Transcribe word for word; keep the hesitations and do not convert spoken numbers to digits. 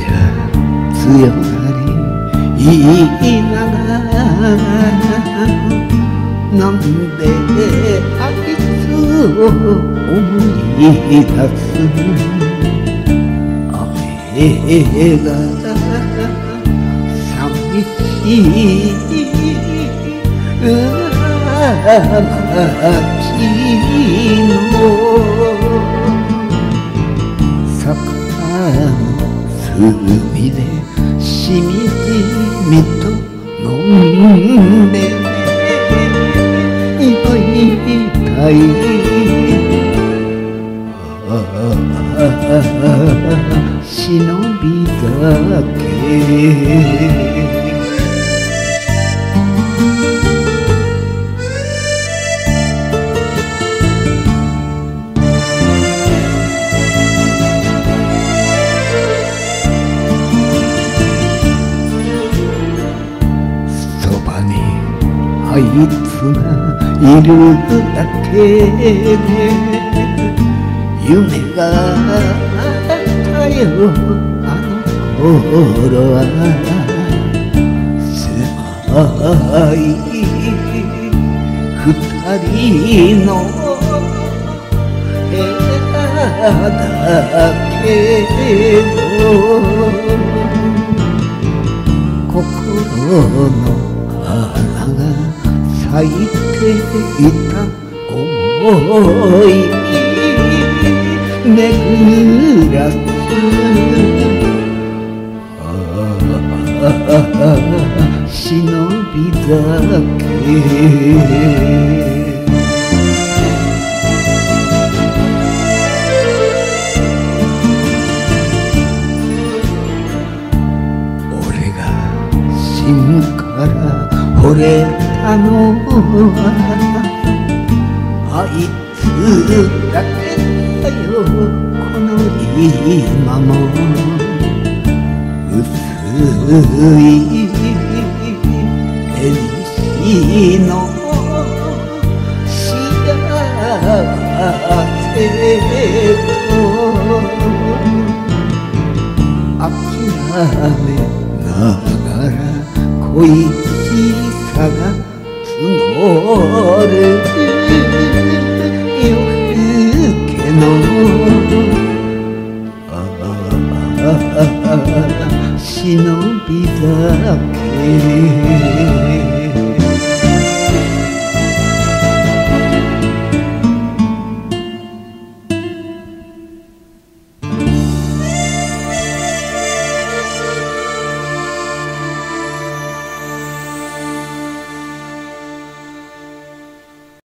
じゃ強がり言いながらなんであいつを思い出す雨が寂しい街の坂の隅でしみじみと飲んで祝いたい忍びだけあいつがいるだけで夢があったよあの頃は狭い二人の部屋だけど心の花が咲いていた想い巡らす忍びだけ心から惚れたのはあいつだけだよこの今も薄い縁の幸せと諦めながら恋しさが募る夜更けの忍びだけ